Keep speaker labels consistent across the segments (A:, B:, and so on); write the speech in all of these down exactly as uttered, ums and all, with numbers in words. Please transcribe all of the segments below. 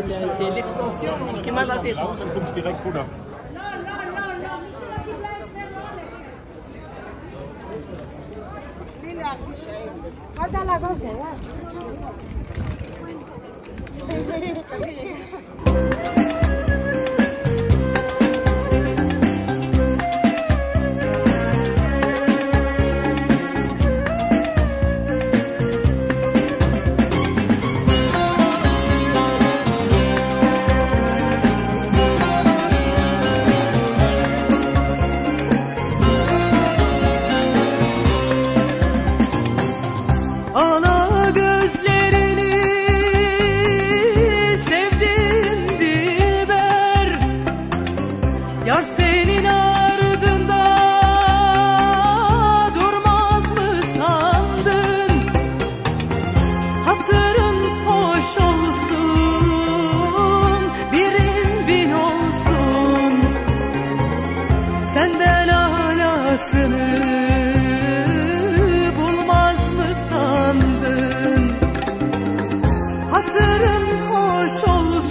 A: c'est l'extension qui m'a la défense.
B: Dann kommst du direkt runter.
C: Guarda la cosa, guarda.
D: Ana gözlerini sevdim Dilber, yar senin ardında durmaz mı sandın? Hatırın hoş olsun, birin bin olsun, senden alasını hatırın hoş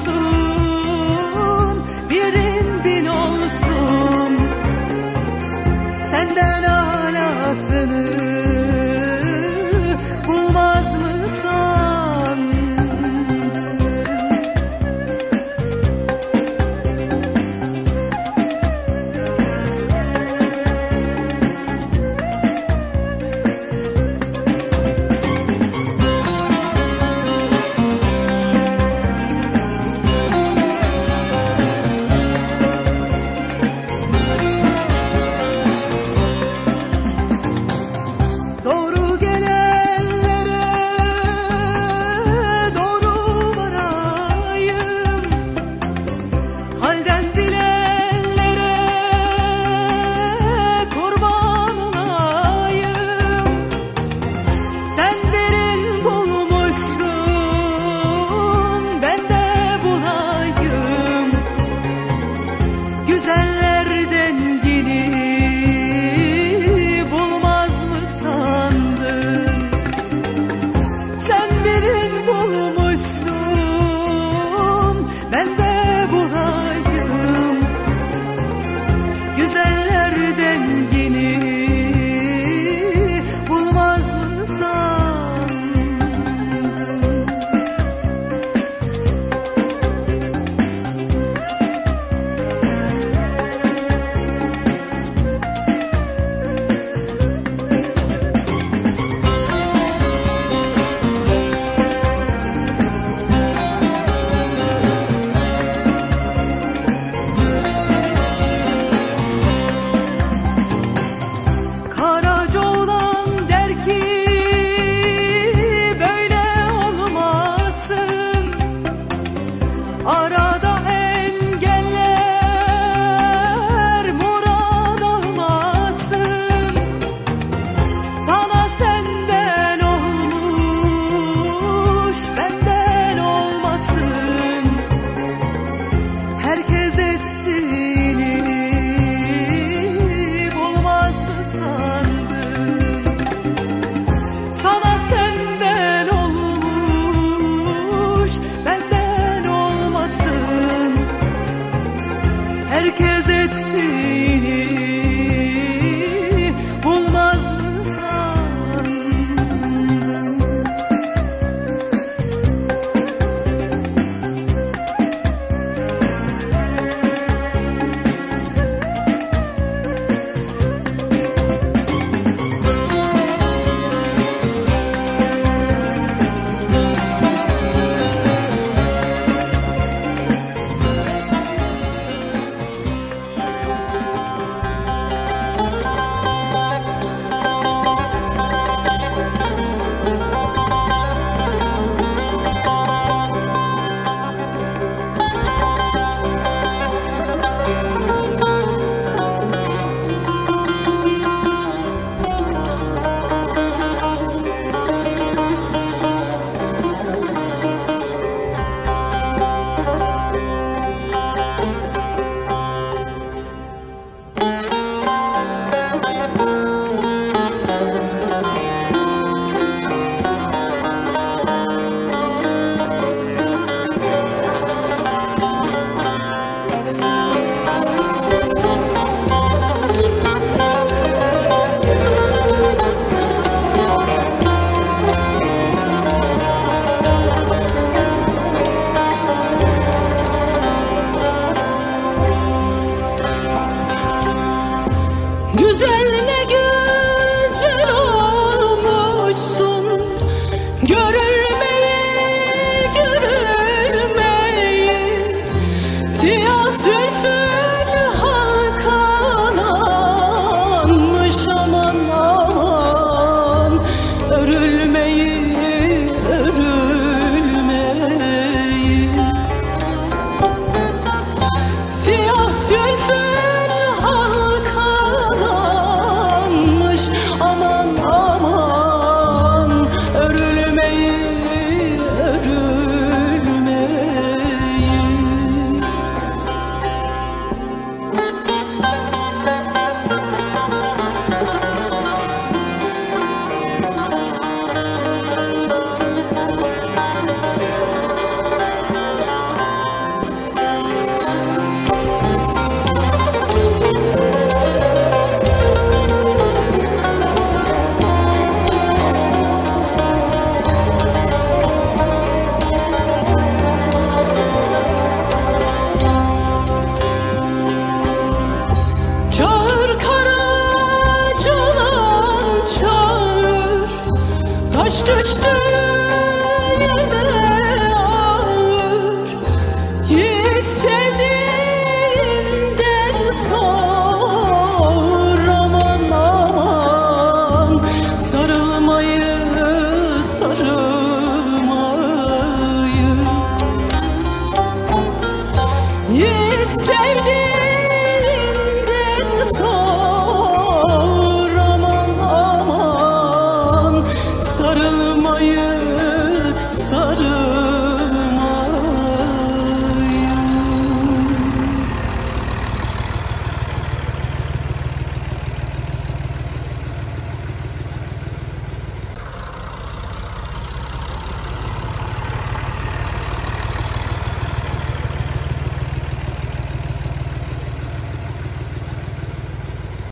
D: olsun, birin bin olsun, senden alasını bulmaz mı sandın? güzel ne güzel olmuşsun. Görülmeyi, görülmeyi, siyah zülfün halkalanmış. Aman aman, örülmeyi, örülmeyi, siyah zülfün halkalanmış. Aman aman, örülmeyi, örülmeyi. Çağır Karacalan çağır, taş düştü yerde ağır. Yiğit sevdiğinden sor. Aman aman, sarılmayı, sarılmayı. Yiğit sevdiğinden sor. Aman aman, sarılmayı,